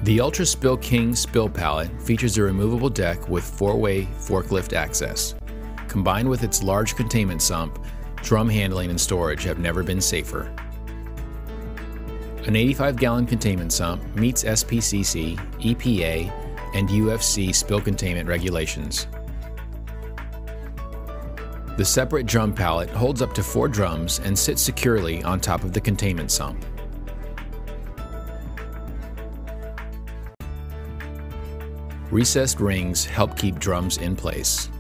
The SpillKing spill pallet features a removable deck with 4-way forklift access. Combined with its large containment sump, drum handling and storage have never been safer. An 85-gallon containment sump meets SPCC, EPA, and UFC spill containment regulations. The separate drum pallet holds up to 4 drums and sits securely on top of the containment sump. Recessed rings help keep drums in place.